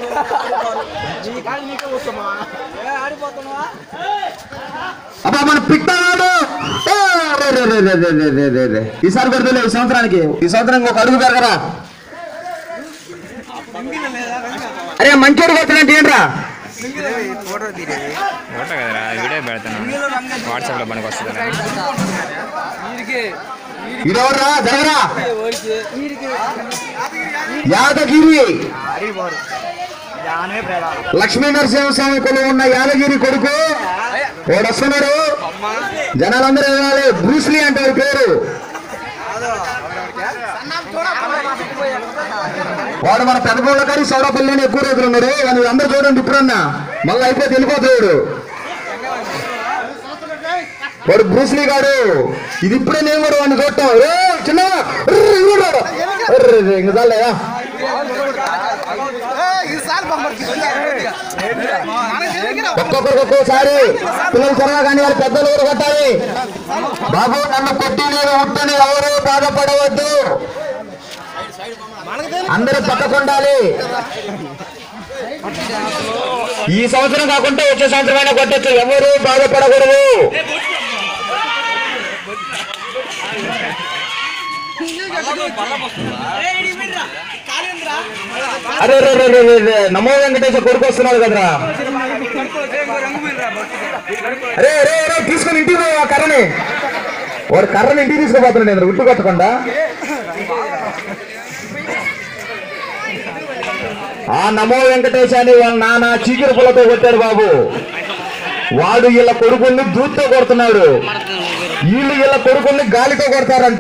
అబ్బా మన పిట్టాడు ఈసారి కొడుతులే ఈ సంవత్సరానికి. ఈ సంవత్సరానికి ఒక అడుగు పెరగరా. అరే మంచోడు కొడుతున్నట్టు ఏంట్రా ఫోటో కదరా వీడియో పెడతాను వాట్సాప్ లో పనికి వస్తుంది. ఇదెవర్రా జరగరా. యాదగిరి లక్ష్మీ నరసింహస్వామి కొలువు ఉన్న యాదగిరి కొడుకు వాడు వస్తున్నాడు. జనాలందరూ వెళ్ళాలి. బ్రూస్లీ అంటారు పేరు. వాడు మన పెద్దపూళ్ళ గారి సౌడపల్లిని ఎక్కువ రోజులు ఉన్నాడు. వాడు అందరూ చూడండి ఇప్పుడన్నా మళ్ళీ అయిపోతే వెళ్ళిపోతాడు. వాడు బ్రూస్లీ గాడు. ఇది ఇప్పుడే నేను కూడా వాడిని చూడటం. చిన్న ఇంక చాలేదా ఒక్కొక్కసారి పిల్లలు సరదా కానీ వాళ్ళు పెద్దలు కూడా కొట్టాలి. బాబు నన్ను కొట్టి నేను ఉట్టని ఎవరు బాధపడవద్దు. అందరూ పక్కకుండాలి. ఈ సంవత్సరం కాకుండా వచ్చే సంవత్సరం అయినా కొట్టచ్చు. ఎవరు బాధపడకూడదు. అరే నమో వెంకటేశ్వర కొడుకు వస్తున్నాడు కదరా. అరే అరే అరే తీసుకొని ఇంటికి పో ఆ కర్రని. వాడు కర్రని ఇంటికి తీసుకుపోతున్నాడు నేను ఉట్టు కొట్టకుండా. ఆ నమో వెంకటేశాన్ని వాళ్ళ నాన్న చీకిరి పుల్లతో కొట్టాడు బాబు. వాడు వీళ్ళ కొడుకుని దూత్తో కొడుతున్నాడు. వీళ్ళు వీళ్ళ కొడుకుని గాలితో కొడతారంట.